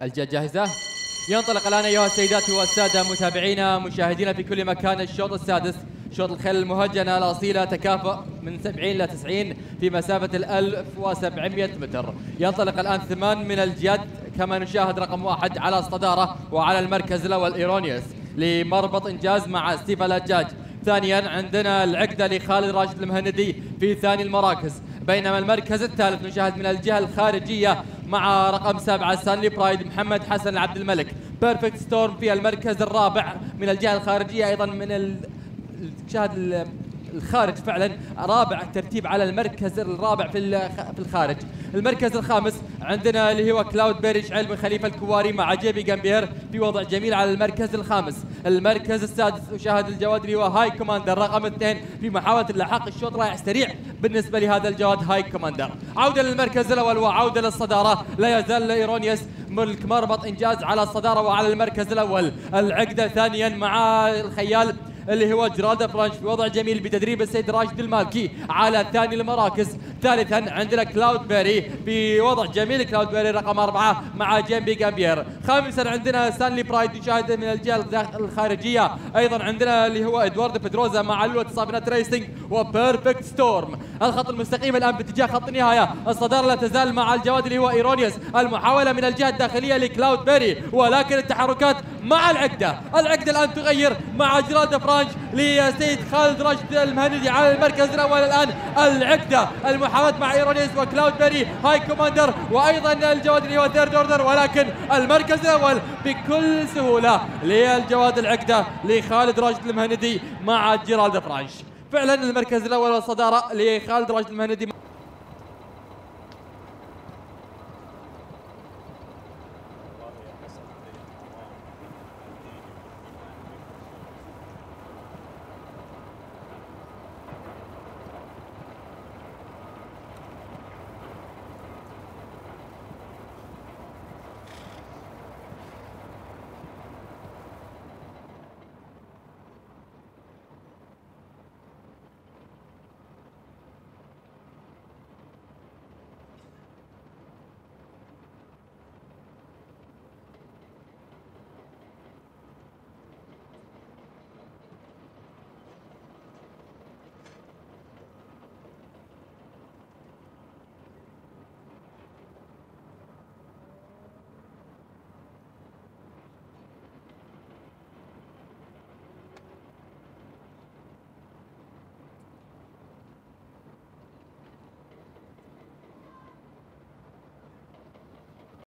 الجهة جاهزة؟ ينطلق الآن أيها السيدات والسادة متابعينا مشاهدينا في كل مكان الشوط السادس، شوط الخيل المهجنة الأصيلة، تكافؤ من 70 إلى 90 في مسافة 1700 متر. ينطلق الآن 8 من الجياد كما نشاهد. رقم 1 على الصدارة وعلى المركز الأول إيرونيوس لمربط إنجاز مع ستيف الهجاج. ثانيا عندنا العقدة لخالد راشد المهندي في ثاني المراكز، بينما المركز الثالث نشاهد من الجهة الخارجية مع رقم 7 ستانلي برايد محمد حسن عبد الملك. بيرفكت ستورم في المركز الرابع من الجهة الخارجية، أيضا من نشاهد الخارج فعلا رابع ترتيب على المركز الرابع في الخارج. المركز الخامس عندنا اللي هو كلاود بيري شعيل من خليفه الكواري مع جيبي جامبير في وضع جميل على المركز الخامس. المركز السادس نشاهد الجواد اللي هو هاي كوماندر رقم 2 في محاوله اللحاق. الشوط رايح سريع بالنسبه لهذا الجواد هاي كوماندر. عوده للمركز الاول وعوده للصداره، لا يزال ايرونيوس ملك مربط انجاز على الصداره وعلى المركز الاول. العقده ثانيا مع الخيال اللي هو جرالدا فرانش في وضع جميل بتدريب السيد راشد المالكي على ثاني المراكز. ثالثا عندنا كلاود بيري في وضع جميل، كلاود بيري رقم 4 مع جيمبي جامبير. خامسا عندنا ستانلي برايد يشاهد من الجهه الخارجيه. ايضا عندنا اللي هو ادوارد بيدروزا مع لوت صابنات ريسنج وبيرفكت ستورم. الخط المستقيم الان باتجاه خط النهايه. الصداره لا تزال مع الجواد اللي هو ايرونيوس. المحاوله من الجهه الداخليه لكلاود بيري، ولكن التحركات مع العقده الان تغير مع جرالدا فرانش لسيد خالد راشد المهندي على المركز الاول. الان العقده المحاولات مع ايرونيوس وكلاود بيري هاي كوماندر وايضا الجواد اللي هو ثيرد اوردر، ولكن المركز الاول بكل سهوله للجواد العقده لخالد راشد المهندي مع جرالدا فرانش. فعلا المركز الاول والصداره لخالد راشد المهندي.